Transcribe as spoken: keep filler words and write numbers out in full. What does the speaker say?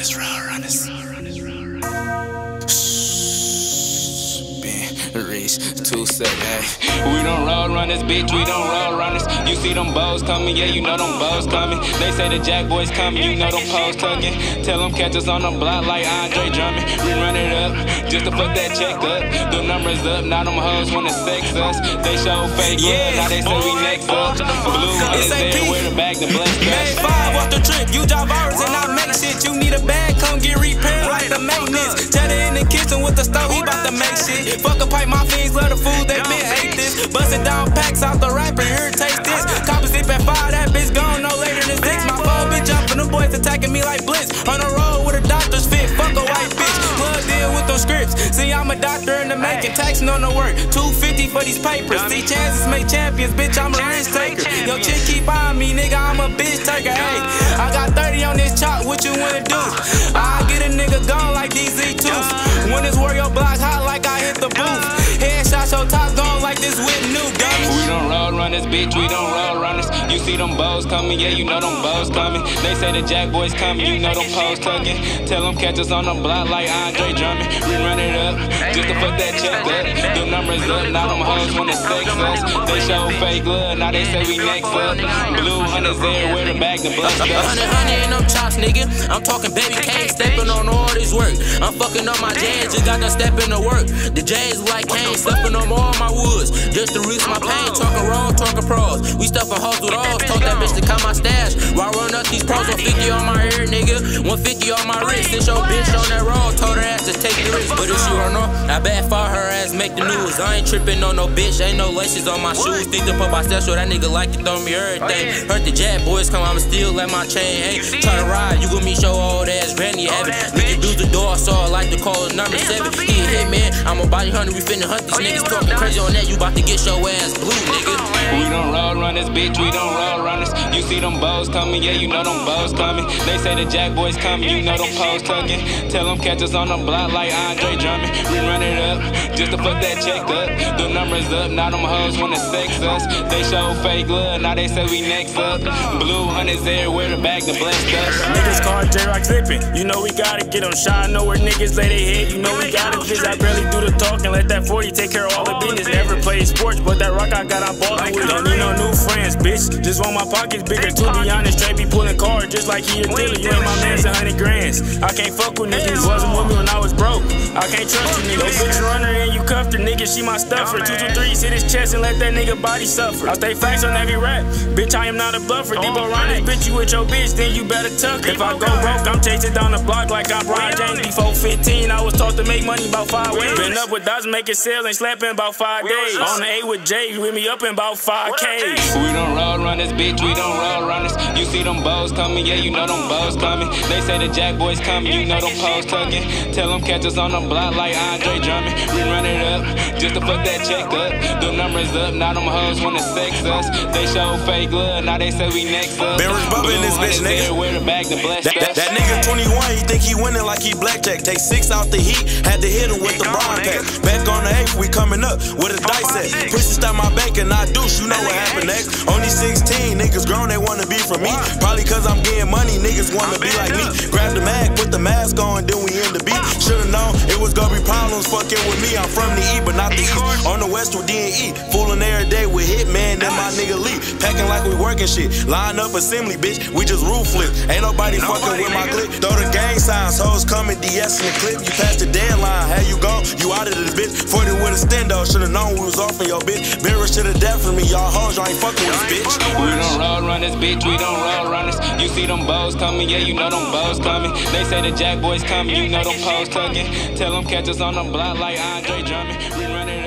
runners, road runners. Reach two seven. We don't roll runners, bitch, we don't roll runners. You see them bows coming, yeah, you know them bows coming. They say the Jack boys coming, you know them poles tugging. Tell them catch us on the block like Andre Drummond. We run it up, just to fuck that check up. The numbers up, now them hoes wanna sex us. They show fake love, now they say we next up. Blue is there, wear the bag, the blood Made five off the trip, you drive ours and I make shit. You need a bag, come get repaired like the maintenance. Tell her in the kitchen with the stove, he bout to make shit. Fuck a pipe, my fiends love the food, they been hate this. Bustin' down packs out the rapper, here taste this. Coppers sip at five, that bitch gone no later than six. My phone bitch jumping, them boys attacking me like blitz. On the road with a doctor's fit, fuck a white bitch. Plug deal with those scripts. See, I'm a doctor in the making, taxing on the work. two fifty for these papers. See, chances make champions, bitch, I'm a risk taker. Yo, chick keep eyeing me, nigga, I'm a bitch taker. Hey, I got thirty on this chop, what you wanna do? I get a nigga gone like D Z two. When it's where your block hot like I hit the booth. Headshot your top gone like this with new dummy. We don't roll runners, bitch, we don't roll runners. You see them bows coming, yeah, you know them bows coming. They say the Jack boys coming, you know them poles tugging. Tell them catch us on the block like Andre Drummond. We run it up, just to fuck that check up. The numbers up, now them hoes wanna sex us. They show fake love, now they say we next up. Blue hunters there, wear the bag, the blood A hundred, hundred in them chops, nigga. I'm talking baby Kane, stepping on all this work. I'm fucking up my jazz, just got to step in the work. The J's like Kane, stepping on all my woods, just to reach my pain. Talking wrong, talking pros. We stuffing hoes with alls. Told that bitch to count my stash. While run up these pros, one fifty on my ear, nigga. one fifty on my wrist. Since your bitch on that road, told her ass to take the risk. But if she don't know, I bet for her ass make the news. I ain't tripping on no bitch, ain't no laces on my shoes. Think to put my special, that nigga like to throw me everything. Heard the Jack boys come, I'ma still let my chain hang. Try to ride, you with me, show old ass granny heaven. Nigga do the door, so I like to call it number seven. He a hit man, I'm a body hunter, we finna hunt these niggas. Talking crazy on that, you bout to get your ass blue, nigga. We don't roll runners, bitch, we don't roll runners. You see them bows coming, yeah, you know them bows coming. They say the Jack boys coming, you know them poles tugging. Tell them catch us on the block like Andre Drummond. We run it up, just to fuck that check up. The numbers up, now them hoes wanna sex us. They show fake love, now they say we next up. Blue hunters there, wear the bag, the blessed us. Niggas call J-Rock slipping, you know we gotta get them shot. Know where niggas lay their head, you know we gotta visit. I barely do the talking, let that forty take care of all the business. Never played sports, but that rock I got, I ballin' with. Don't need no new friends, bitch. Just want my pockets bigger. To be honest, Trey be pulling cards just like he a dealer. You ain't my man's a hundred grands. I can't fuck with niggas. Wasn't with me when I was broke. I can't trust you niggas. Bitch runner and you cuffed her, nigga. She my stuffer. Two two three, hit his chest and let that nigga body suffer. I stay facts on every rap. Bitch, I am not a bluffer. Debo Rogers, bitch, you with your bitch, then you better tuck. If I go broke, I'm chasing down the block like I'm Brian James. Before fifteen, I was taught to make money about five ways. Been up with dots, making sales, ain't slapping about five days. On the eight with Jay, with me up in about five K's. We don't roll runners, bitch, we don't roll runners. You see them bows coming, yeah, you know them bows coming. They say the Jack boys coming, you know them poles tugging. Tell them catch us on the block like Andre Drummond. We run it up, just to fuck that check up. The numbers up, now them hoes wanna sex us. They show fake love, now they say we next up. Barrels bumping this bitch, nigga. Wear the bag, the blessed that, that, that nigga twenty-one, he think he winning like he blackjack. Take six out the heat, had to hit him with the brown pack. Back on the eighth, we coming up with a dice set. Pussy stop my bank and I douche, you know what happened next. Only sixteen, niggas grown, they wanna be from me. Probably cause I'm getting money, niggas wanna be like me. Grab the mag, put the mask on, then we in the beat. Should've known it was gonna be problems fucking with me. I'm from the E, but not the East. On the West with D and E. Fooling every day with Hitman, then my nigga Lee. Packing like we working shit. Line up assembly, bitch. We just ruthless. Ain't nobody fucking with my clip. Throw the gang signs, hoes coming, D S in the clip. You passed the deadline, how you go? You out of this bitch. forty with a stendo, should've known we was off in your bitch. Mirror should've death for me, y'all hoes, y'all ain't fucking with this bitch. We don't roll runners, bitch, we don't roll runners. You see them bows coming, yeah, you know them bows coming. They say the Jack boys coming, you know them poles tugging. Tell them catch us on the block like Andre Drummond. We run it